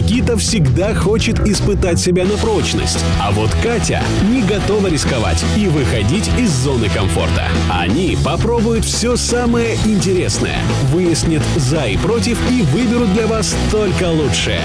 Никита всегда хочет испытать себя на прочность, а вот Катя не готова рисковать и выходить из зоны комфорта. Они попробуют все самое интересное, выяснят за и против и выберут для вас только лучшее.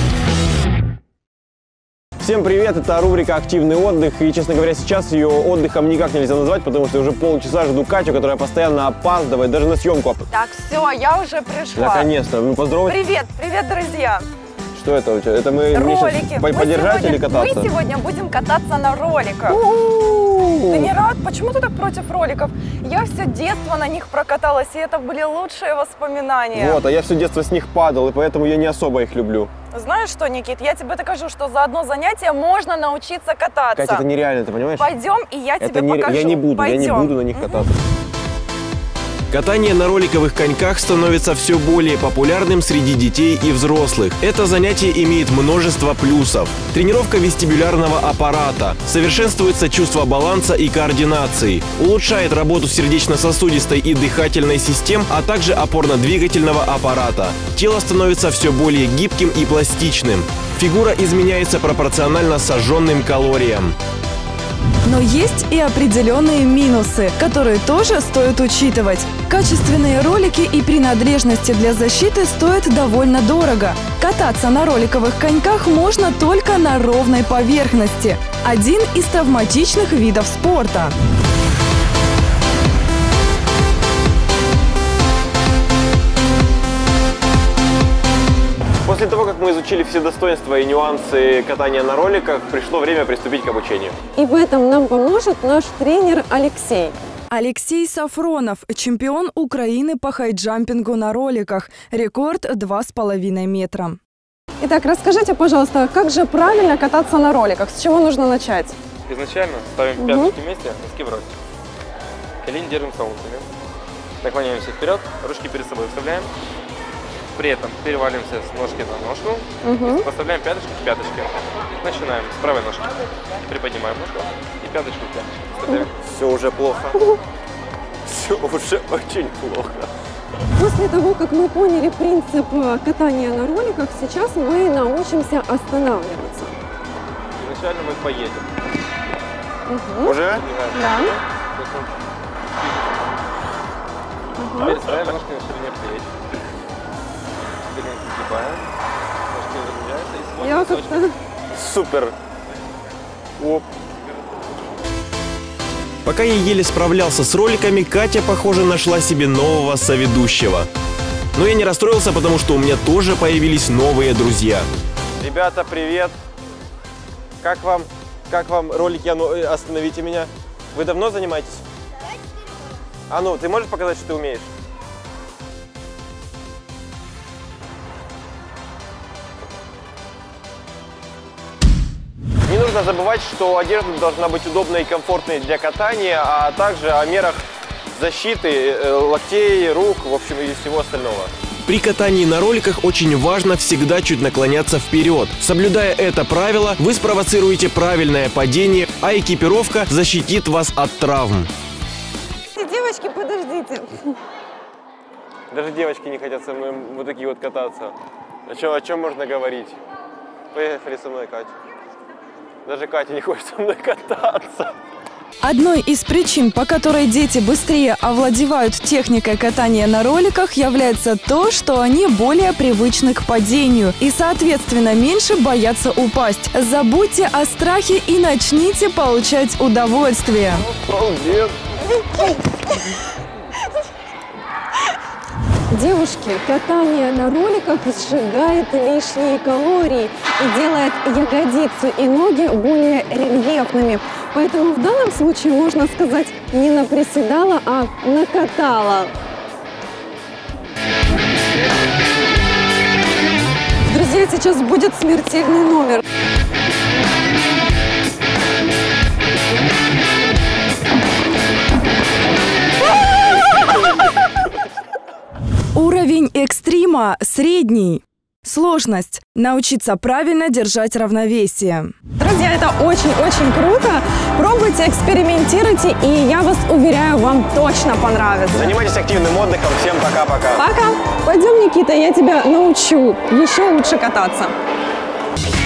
Всем привет, это рубрика «Активный отдых», и, честно говоря, сейчас ее отдыхом никак нельзя назвать, потому что уже полчаса жду Катю, которая постоянно опаздывает, даже на съемку. Так, все, я уже пришла. Наконец-то, ну поздравляю. Привет, привет, друзья. Что это у тебя? Это мы ролики. Подержать или кататься? Мы сегодня будем кататься на роликах. Ты не рад? Почему ты так против роликов? Я все детство на них прокаталась, и это были лучшие воспоминания. Вот, а я все детство с них падал, и поэтому я не особо их люблю. Знаешь что, Никит, я тебе докажу, что за одно занятие можно научиться кататься. Катя, это нереально, ты понимаешь? Пойдем, и я тебе покажу. Я не буду на них кататься. Катание на роликовых коньках становится все более популярным среди детей и взрослых. Это занятие имеет множество плюсов. Тренировка вестибулярного аппарата, совершенствуется чувство баланса и координации, улучшает работу сердечно-сосудистой и дыхательной систем, а также опорно-двигательного аппарата. Тело становится все более гибким и пластичным. Фигура изменяется пропорционально сожженным калориям. Но есть и определенные минусы, которые тоже стоит учитывать. Качественные ролики и принадлежности для защиты стоят довольно дорого. Кататься на роликовых коньках можно только на ровной поверхности. Один из травматичных видов спорта. После того, как мы изучили все достоинства и нюансы катания на роликах, пришло время приступить к обучению. И в этом нам поможет наш тренер Алексей. Алексей Сафронов, чемпион Украины по хайджампингу на роликах. Рекорд 2,5 метра. Итак, расскажите, пожалуйста, как же правильно кататься на роликах? С чего нужно начать? Изначально ставим пяточки вместе, носки в рост. Колени держим солнцами. Наклоняемся вперед, ручки перед собой вставляем. При этом переваливаемся с ножки на ножку, поставляем пяточки к пяточке. Начинаем с правой ножки. Приподнимаем ножку и пяточку к пяточке. Все уже плохо. Все уже очень плохо. После того, как мы поняли принцип катания на роликах, сейчас мы научимся останавливаться. Изначально мы поедем. Уже? Да. Теперь ставим ножки на ширине плеч. Я как-то... Супер. Оп. Пока я еле справлялся с роликами, Катя, похоже, нашла себе нового соведущего. Но я не расстроился, потому что у меня тоже появились новые друзья. Ребята, привет. Как вам ролики «Остановите меня»? Вы давно занимаетесь? А ну, ты можешь показать, что ты умеешь? Не нужно забывать, что одежда должна быть удобной и комфортной для катания, а также о мерах защиты локтей, рук, в общем, и всего остального. При катании на роликах очень важно всегда чуть наклоняться вперед. Соблюдая это правило, вы спровоцируете правильное падение, а экипировка защитит вас от травм. Девочки, подождите. Даже девочки не хотят со мной вот такие вот кататься. О чем можно говорить? Поехали со мной, Катя. Даже Катя не хочет со мной кататься. Одной из причин, по которой дети быстрее овладевают техникой катания на роликах, является то, что они более привычны к падению и, соответственно, меньше боятся упасть. Забудьте о страхе и начните получать удовольствие. Молодец. Девушки, катание на роликах сжигает лишние калории и делает ягодицы и ноги более рельефными. Поэтому в данном случае можно сказать, не наприседала, а накатала. Друзья, сейчас будет смертельный номер. Уровень экстрима средний. Сложность – научиться правильно держать равновесие. Друзья, это очень-очень круто. Пробуйте, экспериментируйте, и я вас уверяю, вам точно понравится. Занимайтесь активным отдыхом. Всем пока-пока. Пока. Пойдем, Никита, я тебя научу еще лучше кататься. Пока!